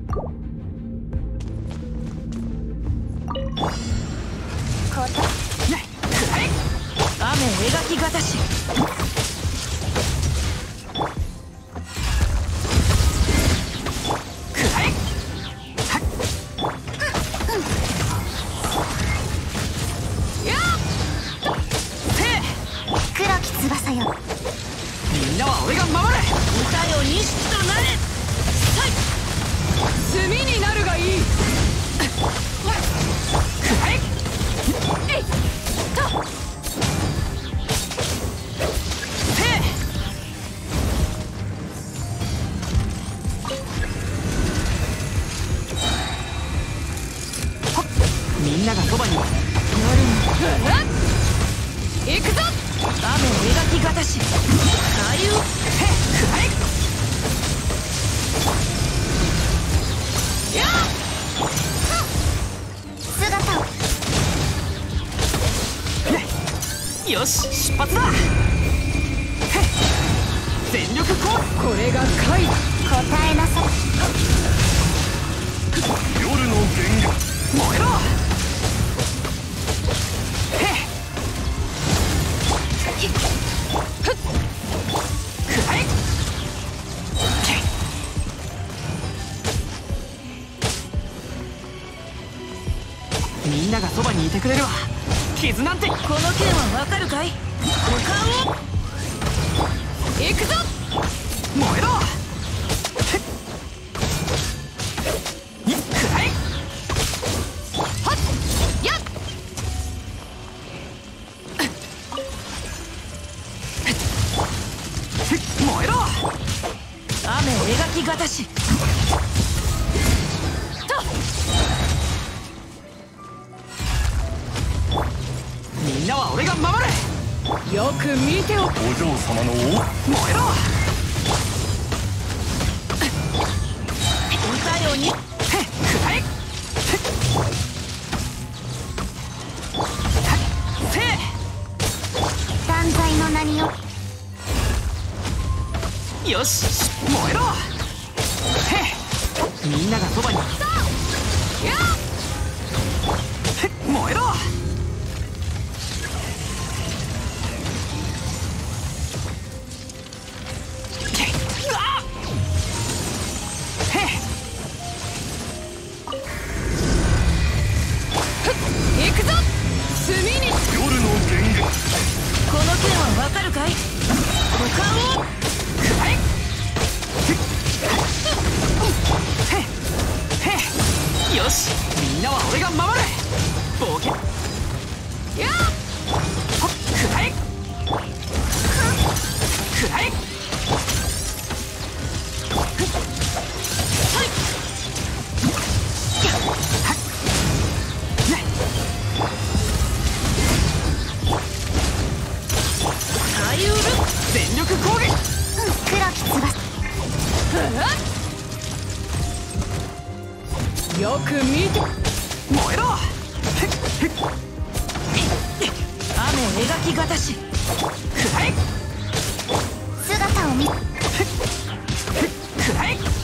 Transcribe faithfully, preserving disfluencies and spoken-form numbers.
雨描きがたし。 翼よ、 みんなは俺が守れ。 歌よ西となれ。 炭になるがいい。 みんながそばには行くぞ。 雨描きがたし。左右。 姿を。 よし、出発だ。全力コース。 これが怪だ。 答えなさい。 夜の源源、 燃えろ。みんながそばにいてくれるわ。傷なんて。 この剣はわかるかい。五感を。 行くぞ。 燃えろ。燃えろ。 雨描きがたし。 みんなは俺が守れ。 よく見ておく。 お嬢様の燃えろ。 歌よに。 断罪の名によ。 よし、燃えろ。みんながそばに。燃えろ。 行くぞ。炭に。 夜の源源、 この剣はわかるかい。五感を。 よし、みんなは俺が守れ。冒険。 やっほっ、くらえ。くらえ。はい。はっ。ね。 左右。 全力攻撃。 黒き翼。 よく見て。 燃えろ。 雨描きがたし。 くらえ。 姿を見。 くらえ。